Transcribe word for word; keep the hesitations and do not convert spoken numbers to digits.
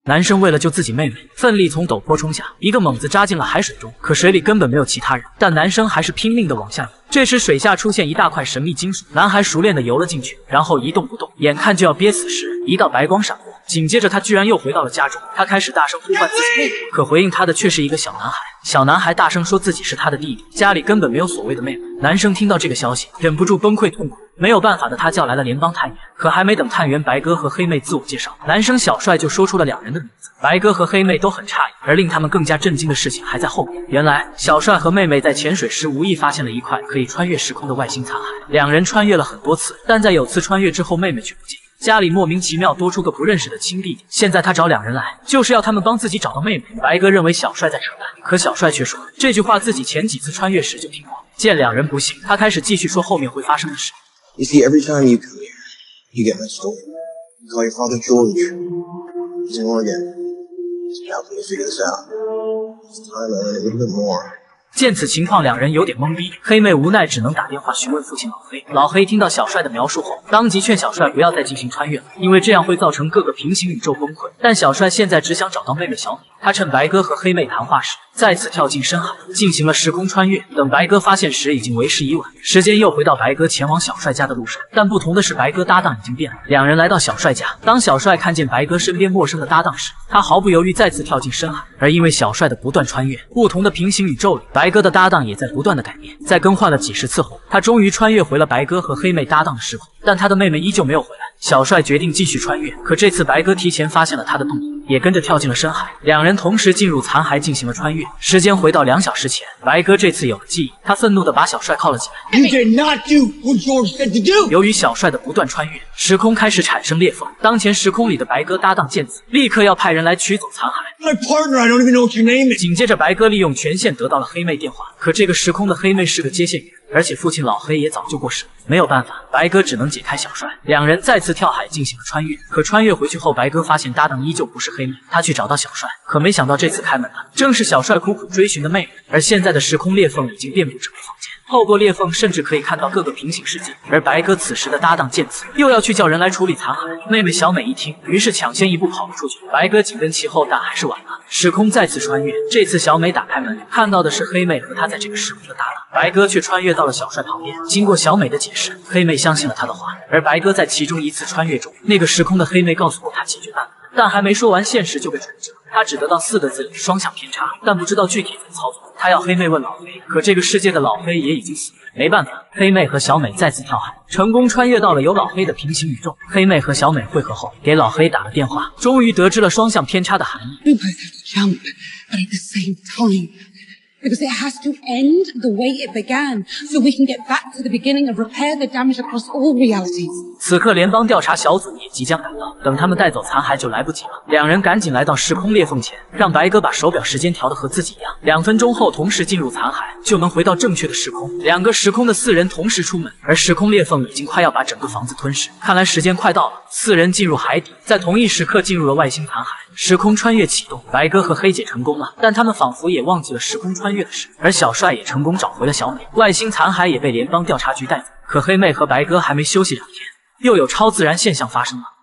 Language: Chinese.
男生为了救自己妹妹，奋力从陡坡冲下，一个猛子扎进了海水中，可水里根本没有其他人，但男生还是拼命的往下游。这时水下出现一大块神秘金属，男孩熟练的游了进去，然后一动不动，眼看就要憋死时，一道白光闪过，紧接着他居然又回到了家中。他开始大声呼唤自己妹妹，可回应他的却是一个小男孩。小男孩大声说自己是他的弟弟，家里根本没有所谓的妹妹。男生听到这个消息，忍不住崩溃痛哭。没有办法的他叫来了联邦探员，可还没等探员白哥和黑妹自我介绍，男生小帅就说出了两人的名字。白哥和黑妹都很诧异，而令他们更加震惊的事情还在后面。原来小帅和妹妹在潜水时无意发现了一块可以穿越时空的外星残骸，两人穿越了很多次，但在有次穿越之后，妹妹却不见。家里莫名其妙多出个不认识的亲弟弟，现在他找两人来，就是要他们帮自己找到妹妹。白哥认为小帅在扯淡，可小帅却说这句话自己前几次穿越时就听过。见两人不信，他开始继续说后面会发生的事。 You see, every time you come here, you get my story. You call your father George. He's in Oregon. He's helping me figure this out. It's time I learn a little bit more. 见此情况，两人有点懵逼。黑妹无奈只能打电话询问父亲老黑。老黑听到小帅的描述后，当即劝小帅不要再进行穿越了，因为这样会造成各个平行宇宙崩溃。但小帅现在只想找到妹妹小美。他趁白哥和黑妹谈话时，再次跳进深海，进行了时空穿越。等白哥发现时，已经为时已晚。时间又回到白哥前往小帅家的路上，但不同的是，白哥搭档已经变了。两人来到小帅家，当小帅看见白哥身边陌生的搭档时，他毫不犹豫再次跳进深海。而因为小帅的不断穿越，不同的平行宇宙里，白哥的搭档也在不断的改变。在更换了几十次后，他终于穿越回了白哥和黑妹搭档的时空，但他的妹妹依旧没有回来。小帅决定继续穿越，可这次白哥提前发现了他的动作，也跟着跳进了深海。两人同时进入残骸进行了穿越。时间回到两小时前，白哥这次有了记忆，他愤怒地把小帅铐了起来。 You did not do what George said to do. 由于小帅的不断穿越，时空开始产生裂缝。当前时空里的白哥搭档见此，立刻要派人来取走残骸。 My partner, I don't even know what your name is. 紧接着，白哥利用权限得到了黑妹电话，可这个时空的黑妹是个接线员，而且父亲老黑也早就过世了。没有办法，白哥只能解开小帅，两人再次跳海进行了穿越。可穿越回去后，白哥发现搭档依旧不是黑妹，他去找到小帅，可没想到这次开门的正是小帅苦苦追寻的妹妹。而现在的时空裂缝已经遍布整个房间，透过裂缝甚至可以看到各个平行世界。而白哥此时的搭档见此，又要去叫人来处理残骸。妹妹小美一听，于是抢先一步跑了出去，白哥紧跟其后，但还是晚了。时空再次穿越，这次小美打开门，看到的是黑妹和她在这个时空的搭档。白哥却穿越到了小帅旁边，经过小美的解释，黑妹相信了他的话。而白哥在其中一次穿越中，那个时空的黑妹告诉过他解决办法，但还没说完，现实就被转折。他只得到四个字里双向偏差，但不知道具体怎么操作。他要黑妹问老黑，可这个世界的老黑也已经死了。没办法，黑妹和小美再次跳海，成功穿越到了有老黑的平行宇宙。黑妹和小美会合后，给老黑打了电话，终于得知了双向偏差的含义。 We both have to jump, but at the same time. Because it has to end the way it began, so we can get back to the beginning and repair the damage across all realities. 此刻，联邦调查小组也即将赶到，等他们带走残骸就来不及了。两人赶紧来到时空裂缝前，让白哥把手表时间调得和自己一样，两分钟后同时进入残骸，就能回到正确的时空。两个时空的四人同时出门，而时空裂缝已经快要把整个房子吞噬。看来时间快到了，四人进入海底，在同一时刻进入了外星残骸。时空穿越启动，白哥和黑姐成功了，但他们仿佛也忘记了时空穿越的事。而小帅也成功找回了小美，外星残骸也被联邦调查局带走。可黑妹和白哥还没休息两天，又有超自然现象发生了。